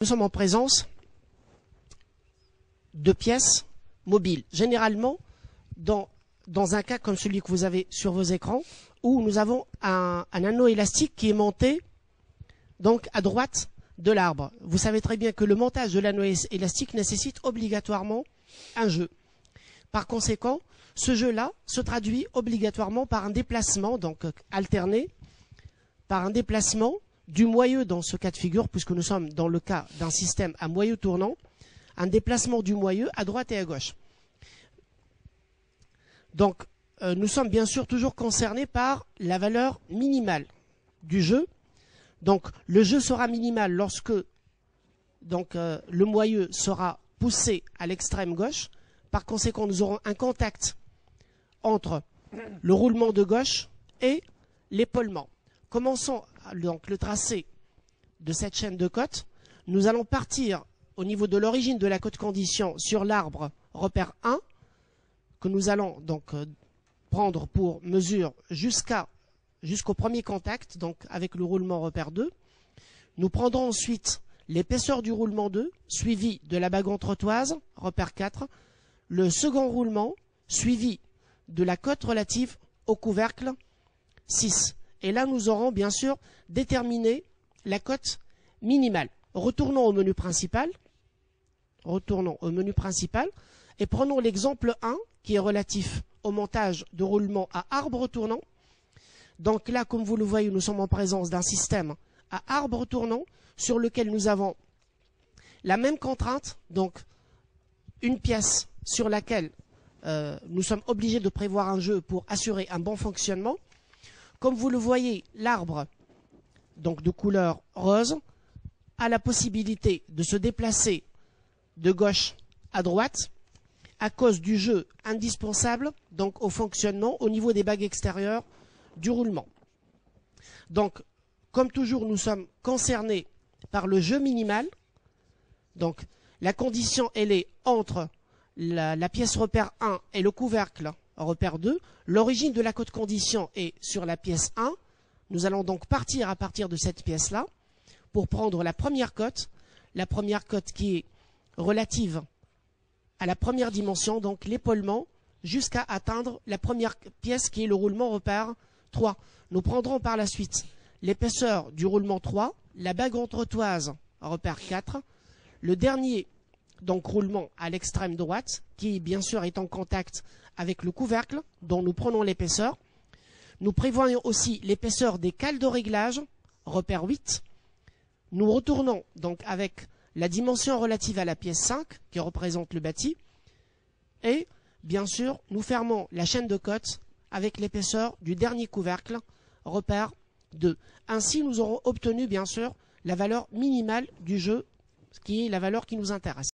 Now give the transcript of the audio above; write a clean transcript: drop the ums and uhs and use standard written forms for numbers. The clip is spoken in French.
Nous sommes en présence de pièces mobiles. Généralement, dans un cas comme celui que vous avez sur vos écrans, où nous avons un anneau élastique qui est monté donc à droite de l'arbre. Vous savez très bien que le montage de l'anneau élastique nécessite obligatoirement un jeu. Par conséquent, ce jeu-là se traduit obligatoirement par un déplacement, donc alterné, par un déplacement du moyeu dans ce cas de figure, puisque nous sommes dans le cas d'un système à moyeu tournant, un déplacement du moyeu à droite et à gauche. Donc, nous sommes bien sûr toujours concernés par la valeur minimale du jeu. Donc, le jeu sera minimal lorsque le moyeu sera poussé à l'extrême gauche. Par conséquent, nous aurons un contact entre le roulement de gauche et l'épaulement. Commençons donc le tracé de cette chaîne de côtes. Nous allons partir au niveau de l'origine de la côte condition sur l'arbre repère 1, que nous allons donc prendre pour mesure jusqu'au premier contact, donc avec le roulement repère 2. Nous prendrons ensuite l'épaisseur du roulement 2, suivi de la bague entretoise, repère 4, le second roulement, suivi de la côte relative au couvercle, 6. Et là, nous aurons bien sûr déterminé la côte minimale. Retournons au menu principal. Et prenons l'exemple 1 qui est relatif au montage de roulement à arbre tournant. Donc là, comme vous le voyez, nous sommes en présence d'un système à arbre tournant sur lequel nous avons la même contrainte, donc une pièce sur laquelle nous sommes obligés de prévoir un jeu pour assurer un bon fonctionnement. Comme vous le voyez, l'arbre, donc de couleur rose, a la possibilité de se déplacer de gauche à droite à cause du jeu indispensable donc au fonctionnement au niveau des bagues extérieures du roulement. Donc, comme toujours, nous sommes concernés par le jeu minimal. Donc, la condition, elle est entre la pièce repère 1 et le couvercle repère 2. L'origine de la côte condition est sur la pièce 1. Nous allons donc partir à partir de cette pièce-là pour prendre la première côte qui est relative à la première dimension, donc l'épaulement, jusqu'à atteindre la première pièce qui est le roulement repère 3. Nous prendrons par la suite l'épaisseur du roulement 3, la bague entretoise repère 4, le dernier donc roulement à l'extrême droite, qui bien sûr est en contact avec le couvercle dont nous prenons l'épaisseur. Nous prévoyons aussi l'épaisseur des cales de réglage, repère 8. Nous retournons donc avec la dimension relative à la pièce 5, qui représente le bâti. Et bien sûr, nous fermons la chaîne de côtes avec l'épaisseur du dernier couvercle, repère 2. Ainsi, nous aurons obtenu bien sûr la valeur minimale du jeu, qui est la valeur qui nous intéresse.